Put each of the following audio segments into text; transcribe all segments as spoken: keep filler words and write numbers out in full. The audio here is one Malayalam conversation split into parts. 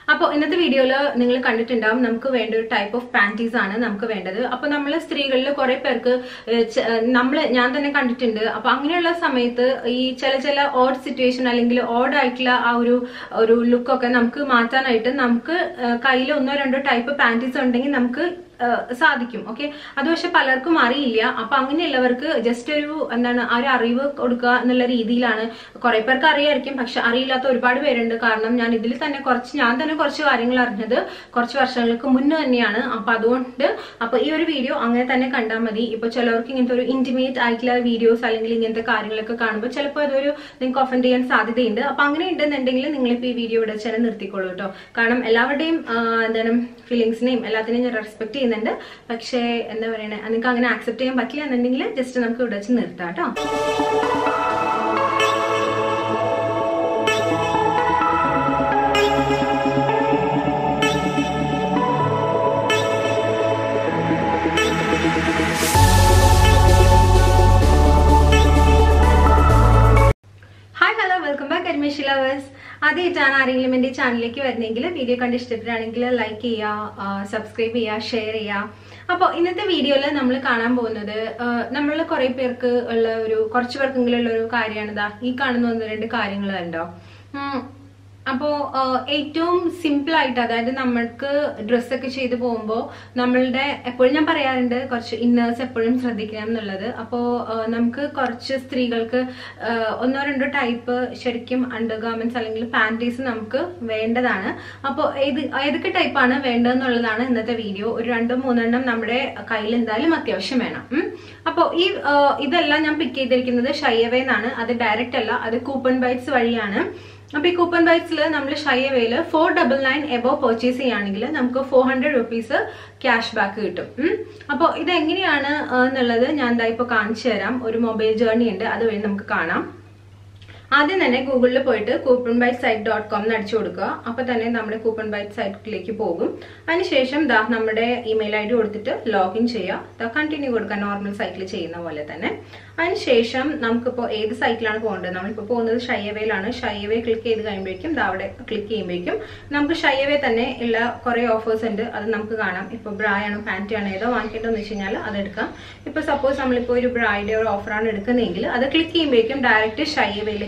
അപ്പോൾ ഇന്നത്തെ വീഡിയോയിൽ നിങ്ങൾ കണ്ടിട്ടുണ്ടാവും നമുക്ക് വേണ്ട ഒരു ടൈപ്പ് ഓഫ് പാന്റീസ് ആണ് നമുക്ക് വേണ്ടത്. അപ്പോൾ നമ്മൾ സ്ത്രീകളിൽ കുറെ പേർക്ക് നമ്മൾ ഞാൻ തന്നെ കണ്ടിട്ടുണ്ട്. അപ്പൊ അങ്ങനെയുള്ള സമയത്ത് ഈ ചില ചില ഓഡ് സിറ്റുവേഷൻ അല്ലെങ്കിൽ ഓഡ് ആയിട്ടുള്ള ആ ഒരു ഒരു ലുക്കൊക്കെ നമുക്ക് മാറ്റാനായിട്ട് നമുക്ക് കയ്യിൽ ഒന്നോ രണ്ടോ ടൈപ്പ് പാന്റീസ് ഉണ്ടെങ്കിൽ നമുക്ക് സാധിക്കും. ഓക്കെ, അത് പക്ഷെ പലർക്കും അറിയില്ല. അപ്പൊ അങ്ങനെയുള്ളവർക്ക് ജസ്റ്റ് ഒരു എന്താണ് ആ ഒരു അറിവ് കൊടുക്കുക എന്നുള്ള രീതിയിലാണ്. കുറെ പേർക്ക് അറിയായിരിക്കും, പക്ഷെ അറിയില്ലാത്ത ഒരുപാട് പേരുണ്ട്. കാരണം ഞാൻ ഇതിൽ തന്നെ കുറച്ച് ഞാൻ തന്നെ കുറച്ച് കാര്യങ്ങൾ അറിഞ്ഞത് കുറച്ച് വർഷങ്ങൾക്ക് മുന്നേ തന്നെയാണ്. അപ്പൊ അതുകൊണ്ട് അപ്പൊ ഈ ഒരു വീഡിയോ അങ്ങനെ തന്നെ കണ്ടാൽ മതി. ഇപ്പൊ ചിലവർക്ക് ഇങ്ങനത്തെ ഒരു ഇന്റിമേറ്റ് ആയിട്ടുള്ള വീഡിയോസ് അല്ലെങ്കിൽ ഇങ്ങനത്തെ കാര്യങ്ങളൊക്കെ കാണുമ്പോൾ ചിലപ്പോൾ അതൊരു നിങ്ങൾക്ക് ഒഫൻഡ് ചെയ്യാൻ സാധ്യതയുണ്ട്. അപ്പൊ അങ്ങനെ ഉണ്ടെന്നുണ്ടെങ്കിൽ നിങ്ങളിപ്പോ ഈ വീഡിയോ ഇവിടെ ചില നിർത്തിക്കോളൂ കേട്ടോ. കാരണം എല്ലാവരുടെയും എന്താണ് ഫീലിങ്സിനെയും എല്ലാത്തിനെയും ഞാൻ റെസ്പെക്ട് ചെയ്യുന്നുണ്ട്. പക്ഷേ എന്താ പറയണേ, നിങ്ങൾക്ക് അങ്ങനെ ആക്സെപ്റ്റ് ചെയ്യാൻ പറ്റില്ല എന്നുണ്ടെങ്കിൽ ജസ്റ്റ് നമുക്ക് ഇവിടെ വെച്ച് നിർത്താം കേട്ടോ. ഹായ് ഹലോ, വെൽക്കം ബാക്ക് അഡ്മിഷി ലവേഴ്സ്. ആദ്യമായിട്ടാണ് ആരെങ്കിലും എൻ്റെ ചാനലിലേക്ക് വരുന്നെങ്കിൽ വീഡിയോ കണ്ട് ഇഷ്ടപ്പെടുകയാണെങ്കിൽ ലൈക്ക് ചെയ്യുക, സബ്സ്ക്രൈബ് ചെയ്യുക, ഷെയർ ചെയ്യുക. അപ്പോൾ ഇന്നത്തെ വീഡിയോയിൽ നമ്മൾ കാണാൻ പോകുന്നത് നമ്മൾ കുറെ പേർക്ക് ഉള്ള ഒരു കുറച്ച് പേർക്കെങ്കിലും ഉള്ള ഒരു കാര്യമാണ് ഇതാ ഈ കാണുന്ന ഒന്ന് രണ്ട് കാര്യങ്ങൾ ഉണ്ടോ. അപ്പോൾ ഏറ്റവും സിമ്പിൾ ആയിട്ട്, അതായത് നമ്മൾക്ക് ഡ്രസ്സൊക്കെ ചെയ്ത് പോകുമ്പോൾ നമ്മളുടെ എപ്പോഴും ഞാൻ പറയാറുണ്ട് കുറച്ച് ഇന്നേഴ്സ് എപ്പോഴും ശ്രദ്ധിക്കണം എന്നുള്ളത്. അപ്പോൾ നമുക്ക് കുറച്ച് സ്ത്രീകൾക്ക് ഒന്നോ രണ്ടോ ടൈപ്പ് ശരിക്കും അണ്ടർ ഗാർമെന്റ്സ് അല്ലെങ്കിൽ പാൻറ്റീസ് നമുക്ക് വേണ്ടതാണ്. അപ്പോൾ ഏത് ഏതൊക്കെ ടൈപ്പാണ് വേണ്ടതെന്നുള്ളതാണ് ഇന്നത്തെ വീഡിയോ. ഒരു രണ്ടോ മൂന്നെണ്ണം നമ്മുടെ കയ്യിൽ എന്തായാലും അത്യാവശ്യം വേണം. അപ്പോൾ ഈ ഇതെല്ലാം ഞാൻ പിക്ക് ചെയ്തിരിക്കുന്നത് ഷൈഅവേ എന്നാണ്. അത് ഡയറക്റ്റ് അല്ല, അത് കൂപ്പൺ ബൈറ്റ്സ് വഴിയാണ്. അപ്പൊ ഈ കൂപ്പൺ ബൈറ്റ്സിൽ നമ്മൾ ഷൈഅവേയില് four double nine above purchase ചെയ്യുകയാണെങ്കിൽ നമുക്ക് four hundred rupees cash back കിട്ടും. അപ്പോൾ ഇത് എങ്ങനെയാണ് എന്നുള്ളത് ഞാൻ എന്താ ഇപ്പൊ കാണിച്ചു തരാം. ഒരു മൊബൈൽ ജേർണി ഉണ്ട്, അതുവഴി നമുക്ക് കാണാം. ആദ്യം തന്നെ ഗൂഗിളിൽ പോയിട്ട് coupon byte site dot com എന്ന് അടിച്ചു കൊടുക്കുക. അപ്പൊ തന്നെ നമ്മുടെ കൂപ്പൺ ബൈറ്റ് സൈറ്റിലേക്ക് പോകും. അതിനുശേഷം ദാ നമ്മുടെ ഇമെയിൽ ഐ ഡി കൊടുത്തിട്ട് ലോഗിൻ ചെയ്യുക. ദാ കണ്ടിന്യൂ കൊടുക്കുക, നോർമൽ സൈറ്റിൽ ചെയ്യുന്ന പോലെ തന്നെ. അതിനുശേഷം നമുക്കിപ്പോൾ ഏത് സൈറ്റിലാണ് പോകേണ്ടത്, നമ്മളിപ്പോൾ പോകുന്നത് ഷൈഅവേയിലാണ്. ഷൈഅവേ ക്ലിക്ക് ചെയ്ത് കഴിയുമ്പോഴേക്കും ദാ അവിടെ ക്ലിക്ക് ചെയ്യുമ്പോഴേക്കും നമുക്ക് ഷൈഅവേ തന്നെ ഉള്ള കുറെ ഓഫേഴ്സ് ഉണ്ട്, അത് നമുക്ക് കാണാം. ഇപ്പോൾ ബ്രായാണോ പാൻറ്റാണോ ഏതോ വാങ്ങിക്കേണ്ടതെന്ന് വെച്ച് കഴിഞ്ഞാൽ അതെടുക്കാം. ഇപ്പോൾ സപ്പോസ് നമ്മളിപ്പോൾ ഒരു ബ്രായുടെ ഒരു ഓഫറാണ് എടുക്കുന്നതെങ്കിൽ അത് ക്ലിക്ക് ചെയ്യുമ്പോഴേക്കും ഡയറക്റ്റ് ഷൈഅവേയിലേക്ക്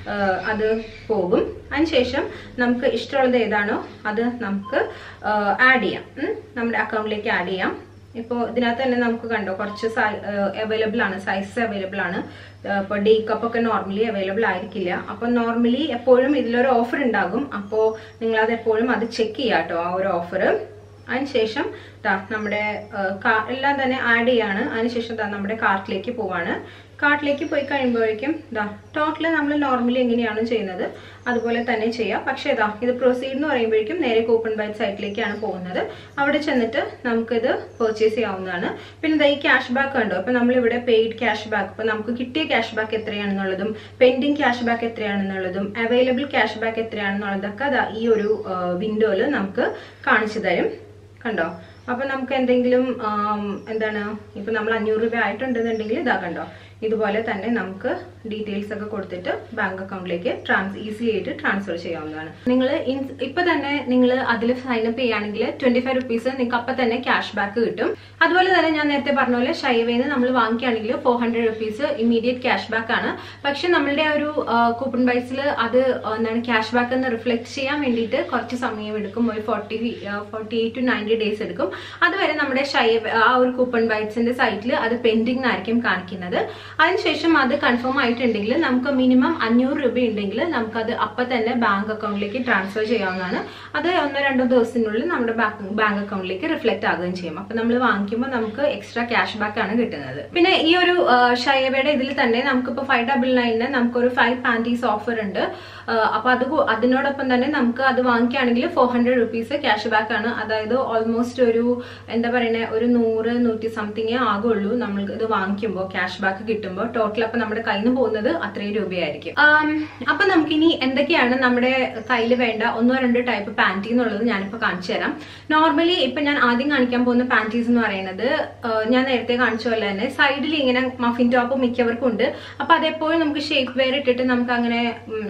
അത് പോകും. അതിനുശേഷം നമുക്ക് ഇഷ്ടമുള്ളത് ഏതാണോ അത് നമുക്ക് ആഡ് ചെയ്യാം, നമ്മുടെ അക്കൗണ്ടിലേക്ക് ആഡ് ചെയ്യാം. ഇപ്പോൾ ഇതിനകത്ത് തന്നെ നമുക്ക് കണ്ടോ കുറച്ച് അവൈലബിൾ ആണ്, സൈസ് അവൈലബിൾ ആണ്. ഇപ്പോൾ ഡേ കപ്പ് ഒക്കെ നോർമലി അവൈലബിൾ ആയിരിക്കില്ല. അപ്പോൾ നോർമലി എപ്പോഴും ഇതിലൊരു ഓഫർ ഉണ്ടാകും. അപ്പോൾ നിങ്ങളത് എപ്പോഴും അത് ചെക്ക് ചെയ്യാം കേട്ടോ, ആ ഒരു ഓഫർ. അതിനുശേഷം നമ്മുടെ എല്ലാം തന്നെ ആഡ് ചെയ്യാണ്. അതിനുശേഷം നമ്മുടെ കാർട്ടിലേക്ക് പോവാണ്. കാർട്ടിലേക്ക് പോയി കഴിയുമ്പോഴേക്കും ഇതാ ടോട്ടൽ നമ്മൾ നോർമലി എങ്ങനെയാണ് ചെയ്യുന്നത് അതുപോലെ തന്നെ ചെയ്യാം. പക്ഷേ ഇതാ ഇത് പ്രൊസീഡ് എന്ന് പറയുമ്പോഴേക്കും നേരെ കൂപ്പൺ ബൈറ്റ് സൈറ്റിലേക്കാണ് പോകുന്നത്. അവിടെ ചെന്നിട്ട് നമുക്കിത് പർച്ചേസ് ചെയ്യാവുന്നതാണ്. പിന്നെ ഇതാ ഈ ക്യാഷ് ബാക്ക് ഉണ്ടോ, ഇപ്പൊ നമ്മളിവിടെ പെയ്ഡ് ക്യാഷ് ബാക്ക്, ഇപ്പൊ നമുക്ക് കിട്ടിയ ക്യാഷ് ബാക്ക് എത്രയാണെന്നുള്ളതും പെൻഡിങ് ക്യാഷ് ബാക്ക് എത്രയാണെന്നുള്ളതും അവൈലബിൾ ക്യാഷ് ബാക്ക് എത്രയാണെന്നുള്ളതൊക്കെ അതാ ഈ ഒരു വിൻഡോയിൽ നമുക്ക് കാണിച്ചു തരും. കണ്ടോ, അപ്പൊ നമുക്ക് എന്തെങ്കിലും എന്താണ് ഇപ്പൊ നമ്മൾ അഞ്ഞൂറ് രൂപ ആയിട്ടുണ്ടെന്നുണ്ടെങ്കിൽ ഇതാ കണ്ടോ ഇതുപോലെ തന്നെ നമുക്ക് ഡീറ്റെയിൽസ് ഒക്കെ കൊടുത്തിട്ട് ബാങ്ക് അക്കൗണ്ടിലേക്ക് ട്രാൻസ് ഈസിലി ആയിട്ട് ട്രാൻസ്ഫർ ചെയ്യാവുന്നതാണ്. നിങ്ങൾ ഇപ്പൊ തന്നെ നിങ്ങൾ അതിൽ സൈനപ്പ് ചെയ്യുകയാണെങ്കിൽ ട്വന്റി ഫൈവ് റുപ്പീസ് നിങ്ങൾക്ക് അപ്പൊ തന്നെ ക്യാഷ് ബാക്ക് കിട്ടും. അതുപോലെ തന്നെ ഞാൻ നേരത്തെ പറഞ്ഞ പോലെ ഷൈഅവേന്ന് നമ്മൾ വാങ്ങിക്കുകയാണെങ്കിൽ four hundred rupees immediate cash back ആണ്. പക്ഷെ നമ്മളുടെ ആ ഒരു കൂപ്പൺ ബൈറ്റ്സിൽ അത് എന്താണ് ക്യാഷ് ബാക്ക് എന്ന് റിഫ്ലക്ട് ചെയ്യാൻ വേണ്ടിയിട്ട് കുറച്ച് സമയം എടുക്കും. ഒരു forty forty eight to ninety days എടുക്കും. അതുവരെ നമ്മുടെ ഷൈഅവേ ആ ഒരു കൂപ്പൺ ബൈറ്റ്സിന്റെ സൈറ്റിൽ അത് പെൻഡിംഗ് ആയിരിക്കും കാണിക്കുന്നത്. അതിനുശേഷം അത് കൺഫേം ആയിട്ടുണ്ടെങ്കിൽ നമുക്ക് മിനിമം അഞ്ഞൂറ് രൂപ ഉണ്ടെങ്കിൽ നമുക്കത് അപ്പം തന്നെ ബാങ്ക് അക്കൗണ്ടിലേക്ക് ട്രാൻസ്ഫർ ചെയ്യാവുന്നതാണ്. അത് ഒന്നോ രണ്ടോ ദിവസത്തിനുള്ളിൽ നമ്മുടെ ബാങ്ക് അക്കൗണ്ടിലേക്ക് റിഫ്ലക്ട് ആകുകയും ചെയ്യും. അപ്പം നമ്മൾ വാങ്ങിക്കുമ്പോൾ നമുക്ക് എക്സ്ട്രാ ക്യാഷ് ബാക്ക് ആണ് കിട്ടുന്നത്. പിന്നെ ഈ ഒരു ഷൈഅവേയുടെ ഇതിൽ തന്നെ നമുക്കിപ്പോൾ ഫൈവ് ഡബിൾ നയനിന് നമുക്കൊരു ഫൈവ് പാൻറ്റീസ് ഓഫർ ഉണ്ട്. അപ്പൊ അത് അതിനോടൊപ്പം തന്നെ നമുക്ക് അത് വാങ്ങിക്കുകയാണെങ്കിൽ four hundred rupees cash back ആണ്. അതായത് ഓൾമോസ്റ്റ് ഒരു എന്താ പറയുക ഒരു നൂറ് നൂറ്റി സംതിങ് ആകുള്ളൂ നമ്മൾക്ക് ഇത് വാങ്ങിക്കുമ്പോൾ ക്യാഷ് ബാക്ക് കിട്ടുമ്പോൾ. ടോട്ടൽ അപ്പൊ നമ്മുടെ കയ്യിൽ നിന്ന് പോകുന്നത് അത്രയും രൂപയായിരിക്കും. അപ്പൊ നമുക്കിനി എന്തൊക്കെയാണ് നമ്മുടെ കയ്യിൽ വേണ്ട ഒന്നോ രണ്ടോ ടൈപ്പ് പാൻറ്റി എന്നുള്ളത് ഞാനിപ്പോ കാണിച്ചു തരാം. നോർമലി ഇപ്പൊ ഞാൻ ആദ്യം കാണിക്കാൻ പോകുന്ന പാൻറ്റീസ് എന്ന് പറയുന്നത് ഞാൻ നേരത്തെ കാണിച്ച പോലെ തന്നെ സൈഡിൽ ഇങ്ങനെ മഫിൻ ടോപ്പ് മിക്കവർക്കും ഉണ്ട്. അപ്പൊ അതെപ്പോഴും നമുക്ക് ഷേപ്പ് വെയർ ഇട്ടിട്ട് നമുക്ക് അങ്ങനെ എന്താ പറയുക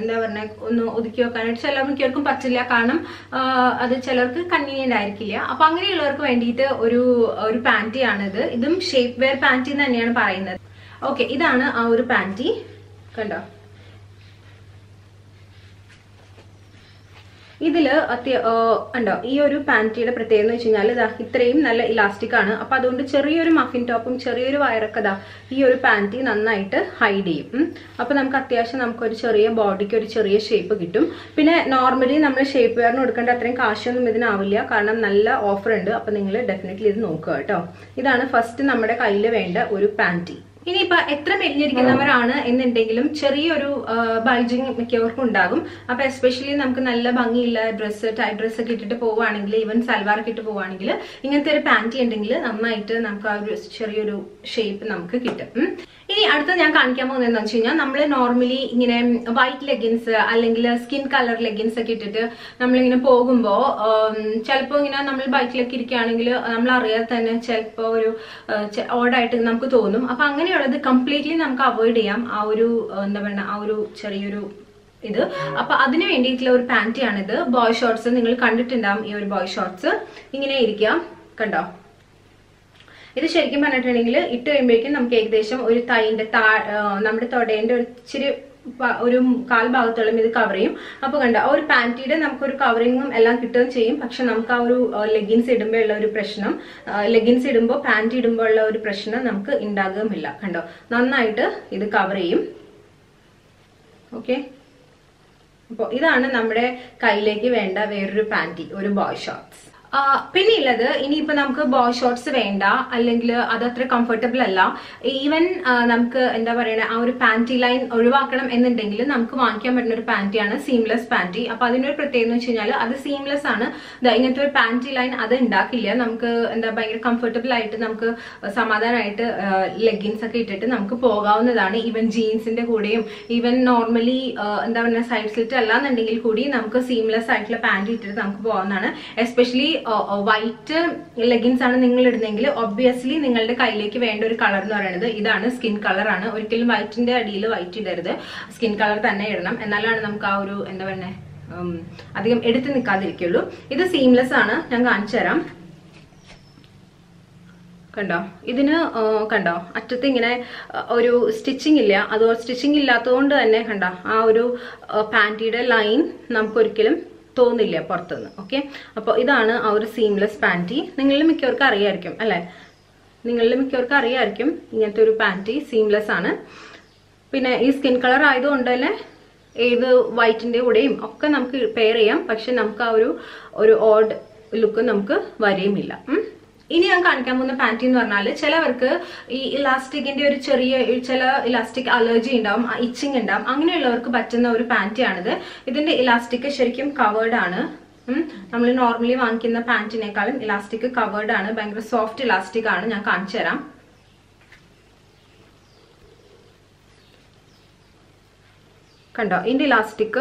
ഒന്ന് ഒതുക്കി വെക്കാനായിട്ട് ചില മിക്കവർക്കും പറ്റില്ല, കാരണം അത് ചിലർക്ക് കൺവീനിയന്റ് ആയിരിക്കില്ല. അപ്പൊ അങ്ങനെയുള്ളവർക്ക് വേണ്ടിയിട്ട് ഒരു ഒരു പാന്റിയാണിത്. ഇതും ഷേപ്പ് വെയർ പാന്റി എന്ന് തന്നെയാണ് പറയുന്നത്. ഓക്കെ, ഇതാണ് ആ ഒരു പാന്റി. കണ്ടോ, ഇതില് അത്യ ഉണ്ടോ ഈ ഒരു പാന്റിയുടെ പ്രത്യേകത എന്ന് വെച്ച് കഴിഞ്ഞാൽ ഇതാ ഇത്രയും നല്ല ഇലാസ്റ്റിക് ആണ്. അപ്പൊ അതുകൊണ്ട് ചെറിയൊരു മഫിൻ ടോപ്പും ചെറിയൊരു വയറൊക്കെ ഇതാ ഈ ഒരു പാന്റി നന്നായിട്ട് ഹൈഡ് ചെയ്യും. അപ്പൊ നമുക്ക് അത്യാവശ്യം നമുക്കൊരു ചെറിയ ബോഡിക്ക് ഒരു ചെറിയ ഷേപ്പ് കിട്ടും. പിന്നെ നോർമലി നമ്മൾ ഷേപ്പ് വെയറിന് കൊടുക്കേണ്ട അത്രയും കാശൊന്നും ഇതിനാവില്ല, കാരണം നല്ല ഓഫർ ഉണ്ട്. അപ്പൊ നിങ്ങൾ ഡെഫിനറ്റ്ലി ഇത് നോക്കുക കേട്ടോ. ഇതാണ് ഫസ്റ്റ് നമ്മുടെ കയ്യിൽ വേണ്ട ഒരു പാന്റി. ഇനിയിപ്പോ എത്ര മെലിഞ്ഞിരിക്കുന്നവരാണ് എന്നുണ്ടെങ്കിലും ചെറിയൊരു ബൾജിങ് മിക്കവർക്കും ഉണ്ടാകും. അപ്പൊ എസ്പെഷ്യലി നമുക്ക് നല്ല ഭംഗിയുള്ള ഡ്രസ്സ്, ടൈറ്റ് ഡ്രസ്സ് ഒക്കെ ഇട്ടിട്ട് പോവുകയാണെങ്കിൽ, ഈവൻ സൽവാർ ഒക്കെ ഇട്ട് പോവുകയാണെങ്കിൽ ഇങ്ങനത്തെ ഒരു പാന്റി ഉണ്ടെങ്കിൽ നന്നായിട്ട് നമുക്ക് ആ ഒരു ചെറിയൊരു ഷേപ്പ് നമുക്ക് കിട്ടും. ഇനി അടുത്ത ഞാൻ കാണിക്കാൻ പോകുന്നത് എന്താണെന്ന് വെച്ച് കഴിഞ്ഞാൽ, നമ്മൾ നോർമലി ഇങ്ങനെ വൈറ്റ് ലെഗിൻസ് അല്ലെങ്കിൽ സ്കിൻ കളർ ലെഗിൻസ് ഒക്കെ ഇട്ടിട്ട് നമ്മളിങ്ങനെ പോകുമ്പോൾ ചിലപ്പോൾ ഇങ്ങനെ നമ്മൾ ബൈക്കിലൊക്കെ ഇരിക്കുകയാണെങ്കിൽ നമ്മൾ അറിയാതെ തന്നെ ചിലപ്പോൾ ഒരു ഓടായിട്ട് നമുക്ക് തോന്നും. അപ്പൊ അങ്ങനെയുള്ളത് കംപ്ലീറ്റ്ലി നമുക്ക് അവോയ്ഡ് ചെയ്യാം, ആ ഒരു എന്താ പറയുക ആ ഒരു ചെറിയൊരു ഇത്. അപ്പൊ അതിന് വേണ്ടിയിട്ടുള്ള ഒരു പാന്റിയാണിത്. ബോയ് ഷോർട്സ് നിങ്ങൾ കണ്ടിട്ടുണ്ടാവും. ഈ ഒരു ബോയ് ഷോർട്സ് ഇങ്ങനെ ഇരിക്കാം, കണ്ടോ. ഇത് ശരിക്കും പറഞ്ഞിട്ടുണ്ടെങ്കിൽ ഇട്ട് കഴിയുമ്പോഴേക്കും നമുക്ക് ഏകദേശം ഒരു തൈന്റെ താ നമ്മുടെ തൊടേന്റെ ഒരു ഇച്ചിരി ഒരു കാൽ ഭാഗത്തോളം ഇത് കവർ ചെയ്യും. അപ്പൊ കണ്ടോ, ആ ഒരു പാന്റിയുടെ നമുക്കൊരു കവറിങ്ങും എല്ലാം കിട്ടുകയും ചെയ്യും. പക്ഷെ നമുക്ക് ആ ഒരു ലെഗിൻസ് ഇടുമ്പോൾ ഉള്ള ഒരു പ്രശ്നം, ലെഗിൻസ് ഇടുമ്പോൾ പാന്റ് ഇടുമ്പോൾ ഉള്ള ഒരു പ്രശ്നം നമുക്ക് ഉണ്ടാകുകയുമില്ല. കണ്ടോ, നന്നായിട്ട് ഇത് കവർ ചെയ്യും. ഓക്കെ, അപ്പോൾ ഇതാണ് നമ്മുടെ കയ്യിലേക്ക് വേണ്ട വേറൊരു പാന്റി, ഒരു ബോയ് ഷോർട്സ്. പിന്നെ ഉള്ളത് ഇനിയിപ്പോ നമുക്ക് ബോയ് ഷോർട്സ് വേണ്ട, അല്ലെങ്കിൽ അത് അത്ര കംഫർട്ടബിൾ അല്ല, ഈവൻ നമുക്ക് എന്താ പറയുക ആ ഒരു പാന്റി ലൈൻ ഒഴിവാക്കണം എന്നുണ്ടെങ്കിൽ നമുക്ക് വാങ്ങിക്കാൻ പറ്റുന്ന ഒരു പാന്റിയാണ് സീംലെസ് പാന്റി. അപ്പൊ അതിനൊരു പ്രത്യേകത എന്ന് വെച്ച് കഴിഞ്ഞാൽ അത് സീംലെസ് ആണ്. ഇങ്ങനത്തെ ഒരു പാന്റി ലൈൻ അത് ഉണ്ടാക്കില്ല. നമുക്ക് എന്താ ഭയങ്കര കംഫർട്ടബിൾ ആയിട്ട് നമുക്ക് സമാധാനമായിട്ട് ലെഗിൻസ് ഒക്കെ ഇട്ടിട്ട് നമുക്ക് പോകാവുന്നതാണ്. ഈവൻ ജീൻസിന്റെ കൂടെയും ഈവൻ നോർമലി എന്താ പറയുക സൈഡ് സ്ലിറ്റ് അല്ലാന്നുണ്ടെങ്കിൽ കൂടി നമുക്ക് സീംലെസ് ആയിട്ടുള്ള പാന്റ് ഇട്ടിട്ട് നമുക്ക് പോകാവുന്നതാണ്. എസ്പെഷ്യലി വൈറ്റ് ലെഗിൻസ് ആണ് നിങ്ങൾ ഇടുന്നെങ്കിൽ ഒബ്വിയസ്ലി നിങ്ങളുടെ കയ്യിലേക്ക് വേണ്ട ഒരു കളർ എന്ന് പറയുന്നത് ഇതാണ്, സ്കിൻ കളർ ആണ്. ഒരിക്കലും വൈറ്റിന്റെ അടിയിൽ വൈറ്റ് ഇടരുത്, സ്കിൻ കളർ തന്നെ ഇടണം. എന്നാലാണ് നമുക്ക് ആ ഒരു എന്താ പറയുക അധികം എടുത്ത് നിൽക്കാതിരിക്കുള്ളൂ. ഇത് സീംലെസ് ആണ്, ഞാൻ കാണിച്ചു തരാം. കണ്ടോ, ഇതിന് കണ്ടോ അറ്റത്ത് ഇങ്ങനെ ഒരു സ്റ്റിച്ചിങ് ഇല്ല. അതുപോലെ സ്റ്റിച്ചിങ് ഇല്ലാത്തതുകൊണ്ട് തന്നെ കണ്ടോ ആ ഒരു പാന്റിയുടെ ലൈൻ നമുക്കൊരിക്കലും തോന്നില്ല പുറത്തുനിന്ന്. ഓക്കെ, അപ്പോൾ ഇതാണ് ആ ഒരു സീംലെസ് പാന്റി. നിങ്ങളിൽ മിക്കവർക്കും അറിയായിരിക്കും അല്ലെ, നിങ്ങളിൽ മിക്കവർക്കും അറിയായിരിക്കും ഇങ്ങനത്തെ ഒരു പാന്റി സീംലെസ് ആണ്. പിന്നെ ഈ സ്കിൻ കളർ ആയതുകൊണ്ട് തന്നെ ഏത് വൈറ്റിന്റെ കൂടെയും ഒക്കെ നമുക്ക് പെയർ ചെയ്യാം. പക്ഷെ നമുക്ക് ആ ഒരു ഒരു ഓഡ് ലുക്ക് നമുക്ക് വരെയുമില്ല. ഇനി ഞാൻ കാണിക്കാൻ പോകുന്ന പാന്റി എന്ന് പറഞ്ഞാൽ ചിലവർക്ക് ഈ ഇലാസ്റ്റിക്കിന്റെ ഒരു ചെറിയ ചില ഇലാസ്റ്റിക് അലർജി ഉണ്ടാവും, ഇച്ചിങ് ഉണ്ടാവും. അങ്ങനെയുള്ളവർക്ക് പറ്റുന്ന ഒരു പാന്റിയാണിത്. ഇതിന്റെ ഇലാസ്റ്റിക് ശരിക്കും കവേർഡ് ആണ്. നമ്മൾ നോർമലി വാങ്ങിക്കുന്ന പാന്റിനേക്കാളും ഇലാസ്റ്റിക് കവേർഡ് ആണ്, ഭയങ്കര സോഫ്റ്റ് ഇലാസ്റ്റിക് ആണ്. ഞാൻ കാണിച്ചു തരാം. കണ്ടോ, ഇതിന്റെ ഇലാസ്റ്റിക്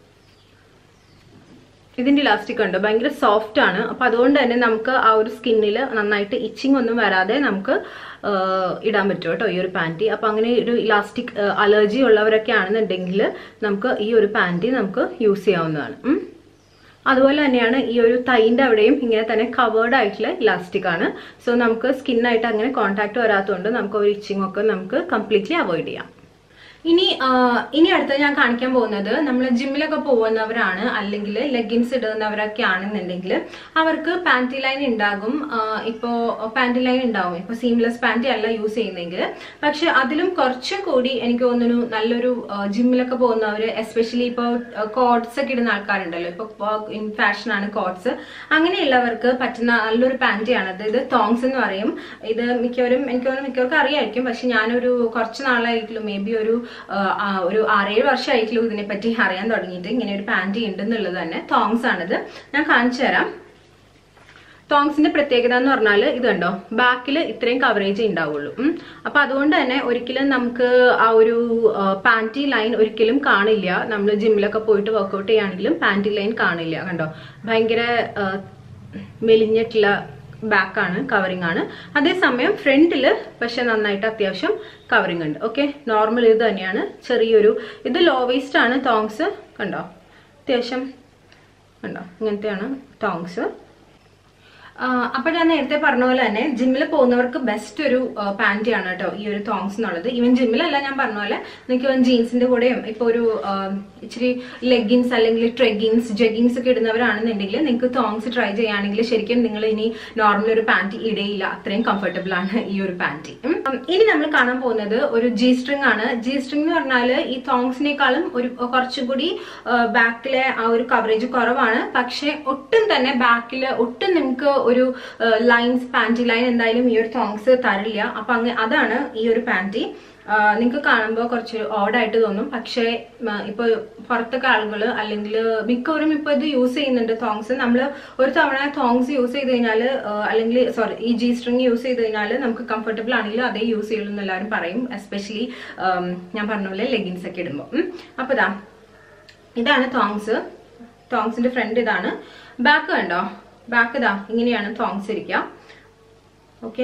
ഇതിന്റെ ഇലാസ്റ്റിക് ഉണ്ട്, ഭയങ്കര സോഫ്റ്റ് ആണ്. അപ്പൊ അതുകൊണ്ട് തന്നെ നമുക്ക് ആ ഒരു സ്കിന്നിൽ നന്നായിട്ട് ഇച്ചിങ് ഒന്നും വരാതെ നമുക്ക് ഇടാൻ പറ്റും കേട്ടോ ഈ ഒരു പാന്റി. അപ്പൊ അങ്ങനെ ഒരു ഇലാസ്റ്റിക് അലർജി ഉള്ളവരൊക്കെ ആണെന്നുണ്ടെങ്കിൽ നമുക്ക് ഈ ഒരു പാന്റി നമുക്ക് യൂസ് ചെയ്യാവുന്നതാണ്. അതുപോലെ തന്നെയാണ് ഈ ഒരു തൈന്റെ അവിടെയും ഇങ്ങനെ തന്നെ കവേർഡ് ആയിട്ടുള്ള ഇലാസ്റ്റിക് ആണ്. സോ നമുക്ക് സ്കിന്നായിട്ട് അങ്ങനെ കോൺടാക്ട് വരാത്തതുകൊണ്ട് നമുക്ക് ഒരു ഇച്ചിങ് ഒക്കെ നമുക്ക് കംപ്ലീറ്റ്ലി അവോയ്ഡ് ചെയ്യാം. ഇനി ഇനി അടുത്ത ഞാൻ കാണിക്കാൻ പോകുന്നത് നമ്മൾ ജിമ്മിലൊക്കെ പോകുന്നവരാണ് അല്ലെങ്കിൽ ലെഗിൻസ് ഇടുന്നവരൊക്കെ ആണെന്നുണ്ടെങ്കിൽ അവർക്ക് പാന്റി ലൈൻ ഉണ്ടാകും. ഇപ്പോൾ പാന്റി ലൈൻ ഉണ്ടാവും, ഇപ്പോൾ സീംലെസ് പാന്റി അല്ല യൂസ് ചെയ്യുന്നെങ്കിൽ. പക്ഷെ അതിലും കുറച്ചും കൂടി എനിക്ക് തോന്നുന്നു നല്ലൊരു ജിമ്മിലൊക്കെ പോകുന്നവർ, എസ്പെഷ്യലി ഇപ്പോൾ കോട്ട്സ് ഒക്കെ ഇടുന്ന ആൾക്കാരുണ്ടല്ലോ, ഇപ്പോൾ ഇൻ ഫാഷനാണ് കോട്ട്സ്, അങ്ങനെയുള്ളവർക്ക് പറ്റുന്ന നല്ലൊരു പാന്റിയാണത്. ഇത് തോങ്സ് എന്ന് പറയും. ഇത് മിക്കവരും എനിക്ക് തോന്നുന്നു മിക്കവർക്കും അറിയായിരിക്കും. പക്ഷെ ഞാനൊരു കുറച്ച് നാളായിട്ടുള്ളൂ, മേ ബി ഒരു ഒരു ആറേഴ് വർഷമായിട്ടുള്ളൂ ഇതിനെപ്പറ്റി അറിയാൻ തുടങ്ങിയിട്ട്. ഇങ്ങനെ ഒരു പാന്റി ഉണ്ടെന്നുള്ളത് തന്നെ. തോങ്സ് ആണിത്, ഞാൻ കാണിച്ചു തരാം. തോങ്സിന്റെ പ്രത്യേകത എന്ന് പറഞ്ഞാൽ ഇത് കണ്ടോ, ബാക്കിൽ ഇത്രയും കവറേജ് ഉണ്ടാവുള്ളൂ. അപ്പൊ അതുകൊണ്ട് തന്നെ ഒരിക്കലും നമുക്ക് ആ ഒരു പാന്റി ലൈൻ ഒരിക്കലും കാണില്ല. നമ്മൾ ജിമ്മിലൊക്കെ പോയിട്ട് വർക്ക്ഔട്ട് ചെയ്യുകയാണെങ്കിലും പാന്റി ലൈൻ കാണില്ല. കണ്ടോ, ഭയങ്കര മെലിഞ്ഞിട്ടുള്ള ബാക്കാണ്, കവറിംഗ് ആണ്. അതേസമയം ഫ്രണ്ടിൽ പക്ഷെ നന്നായിട്ട് അത്യാവശ്യം കവറിംഗ് ഉണ്ട്. ഓക്കെ, നോർമൽ ഇത് തന്നെയാണ്. ചെറിയൊരു ഇത് ലോ വേസ്റ്റ് ആണ്. തോങ്സ് കണ്ടോ, അത്യാവശ്യം കണ്ടോ, ഇങ്ങനത്തെയാണ് തോങ്സ്. അപ്പൊ ഞാൻ നേരത്തെ പറഞ്ഞ പോലെ തന്നെ ജിമ്മിൽ പോകുന്നവർക്ക് ബെസ്റ്റ് ഒരു പാൻറ്റിയാണ് കേട്ടോ ഈ ഒരു തോങ്സ് എന്നുള്ളത്. ഈവൻ ജിമ്മിലല്ല, ഞാൻ പറഞ്ഞ പോലെ നിങ്ങൾക്ക് ജീൻസിന്റെ കൂടെയും ഇപ്പൊ ഒരു ഇച്ചിരി ലെഗിൻസ് അല്ലെങ്കിൽ ട്രെഗിൻസ് ജെഗിൻസ് ഒക്കെ ഇടുന്നവരാണെന്നുണ്ടെങ്കിൽ നിങ്ങൾക്ക് തോങ്സ് ട്രൈ ചെയ്യുകയാണെങ്കിൽ ശരിക്കും നിങ്ങൾ ഇനി നോർമൽ ഒരു പാൻറ്റി ഇടയില്ല, അത്രയും കംഫർട്ടബിൾ ആണ് ഈ ഒരു പാൻറ്റി. ഇനി നമ്മൾ കാണാൻ പോകുന്നത് ഒരു ജി സ്ട്രിങ് ആണ്. ജി സ്ട്രിങ് എന്ന് പറഞ്ഞാൽ ഈ തോങ്സിനേക്കാളും ഒരു കുറച്ചുകൂടി ബാക്കിലെ ആ ഒരു കവറേജ് കുറവാണ്. പക്ഷെ ഒട്ടും തന്നെ ബാക്കിൽ ഒട്ടും നിങ്ങൾക്ക് ഒരു ലൈൻസ് പാൻറ്റി ലൈൻ എന്തായാലും ഈ ഒരു തോങ്സ് തരില്ല. അപ്പൊ അങ്ങ് അതാണ് ഈ ഒരു പാൻറ്റി. നിങ്ങൾക്ക് കാണുമ്പോൾ കുറച്ച് ഓഡായിട്ട് തോന്നും, പക്ഷേ ഇപ്പൊ പുറത്തൊക്കെ ആളുകൾ അല്ലെങ്കിൽ മിക്കവരും ഇപ്പൊ ഇത് യൂസ് ചെയ്യുന്നുണ്ട് തോങ്സ്. നമ്മൾ ഒരു തവണ തോങ്സ് യൂസ് ചെയ്ത് കഴിഞ്ഞാൽ അല്ലെങ്കിൽ സോറി ഈ ജി സ്ട്രിങ് യൂസ് ചെയ്ത് കഴിഞ്ഞാൽ നമുക്ക് കംഫർട്ടബിൾ ആണെങ്കിലും അതേ യൂസ് ചെയ്യുള്ളൂ എന്ന് എല്ലാവരും പറയും, എസ്പെഷ്യലി ഞാൻ പറഞ്ഞ പോലെ ലെഗിൻസ് ഒക്കെ ഇടുമ്പോൾ. അപ്പൊ ഇതാ ഇതാണ് തോങ്സ്. തോങ്സിന്റെ ഫ്രണ്ട് ഇതാണ്. ബാക്ക് കണ്ടോ, ബാക്ക് ഇതാ ഇങ്ങനെയാണ് തോങ്സ് ഇരിക്കുക. ഓക്കെ,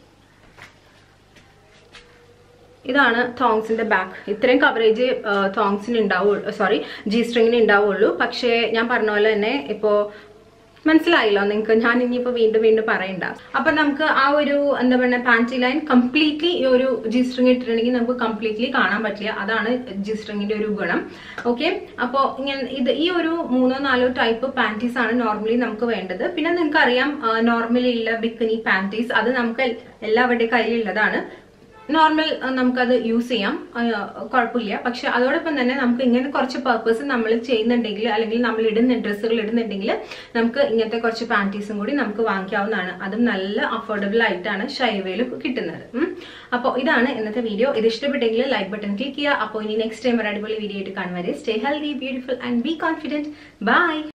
ഇതാണ് തോങ്സിന്റെ ബാക്ക്. ഇത്രയും കവറേജ് തോങ്സിന് ഉണ്ടാവുള്ളൂ, സോറി ജി സ്ട്രിങ്ങിന് ഉണ്ടാവുള്ളൂ. പക്ഷേ ഞാൻ പറഞ്ഞ പോലെ തന്നെ ഇപ്പോ മനസ്സിലായില്ലോ നിങ്ങൾക്ക്, ഞാൻ ഇനിയിപ്പോ വീണ്ടും വീണ്ടും പറയണ്ട. അപ്പൊ നമുക്ക് ആ ഒരു എന്താ പറയുക പാൻറ്റി ലൈൻ കംപ്ലീറ്റ്ലി ഈ ഒരു ജി സ്ട്രിങ് ഇട്ടിട്ടുണ്ടെങ്കിൽ നമുക്ക് കംപ്ലീറ്റ്ലി കാണാൻ പറ്റില്ല. അതാണ് ജി സ്ട്രിങ്ങിന്റെ ഒരു ഗുണം. ഓക്കെ, അപ്പോ ഇങ്ങനെ ഇത് ഈ ഒരു മൂന്നോ നാലോ ടൈപ്പ് പാൻറ്റീസ് ആണ് നോർമലി നമുക്ക് വേണ്ടത്. പിന്നെ നിങ്ങൾക്ക് അറിയാം നോർമലി ഉള്ള ബിക്കിനി പാൻറ്റീസ്, അത് നമുക്ക് എല്ലാവരുടെയും കയ്യിലുള്ളതാണ്. നോർമൽ നമുക്കത് യൂസ് ചെയ്യാം, കുഴപ്പമില്ല. പക്ഷെ അതോടൊപ്പം തന്നെ നമുക്ക് ഇങ്ങനെ കുറച്ച് പർപ്പസ് നമ്മൾ ചെയ്യുന്നുണ്ടെങ്കിൽ അല്ലെങ്കിൽ നമ്മൾ ഇടുന്ന ഡ്രസ്സുകൾ ഇടുന്നുണ്ടെങ്കിൽ നമുക്ക് ഇങ്ങനത്തെ കുറച്ച് പാൻറ്റീസും കൂടി നമുക്ക് വാങ്ങിക്കാവുന്നതാണ്. അതും നല്ല അഫോർഡബിൾ ആയിട്ടാണ് ഷൈവയിൽ കിട്ടുന്നത്. അപ്പോൾ ഇതാണ് ഇന്നത്തെ വീഡിയോ. ഇത് ഇഷ്ടപ്പെട്ടെങ്കിൽ ലൈക്ക് ബട്ടൺ ക്ലിക്ക് ചെയ്യുക. അപ്പോൾ ഇനി നെക്സ്റ്റ് ടൈം ഒരു അടിപൊളി വീഡിയോ ആയിട്ട് കാണുവരെ stay healthy, beautiful and be confident. By.